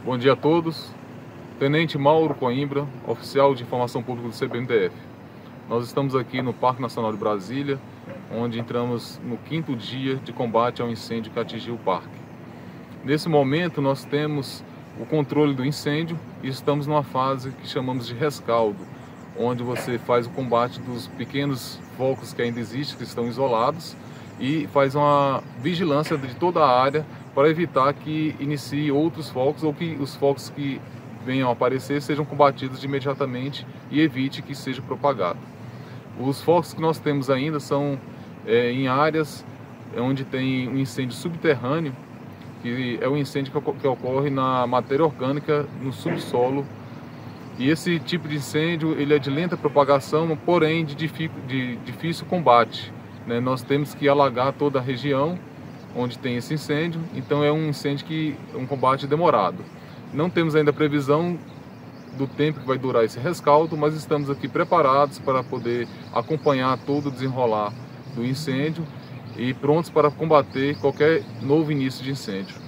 Bom dia a todos. Tenente Mauro Coimbra, oficial de informação pública do CBMDF. Nós estamos aqui no Parque Nacional de Brasília, onde entramos no 5º dia de combate ao incêndio que atingiu o parque. Nesse momento nós temos o controle do incêndio e estamos numa fase que chamamos de rescaldo, onde você faz o combate dos pequenos focos que ainda existem, que estão isolados, e faz uma vigilância de toda a área para evitar que inicie outros focos ou que os focos que venham a aparecer sejam combatidos imediatamente e evite que seja propagado. Os focos que nós temos ainda são em áreas onde tem um incêndio subterrâneo, que é um incêndio que ocorre na matéria orgânica no subsolo. E esse tipo de incêndio ele é de lenta propagação, porém de difícil combate, né? Nós temos que alagar toda a região onde tem esse incêndio, então é um incêndio que é um combate demorado. Não temos ainda previsão do tempo que vai durar esse rescaldo, mas estamos aqui preparados para poder acompanhar todo o desenrolar do incêndio e prontos para combater qualquer novo início de incêndio.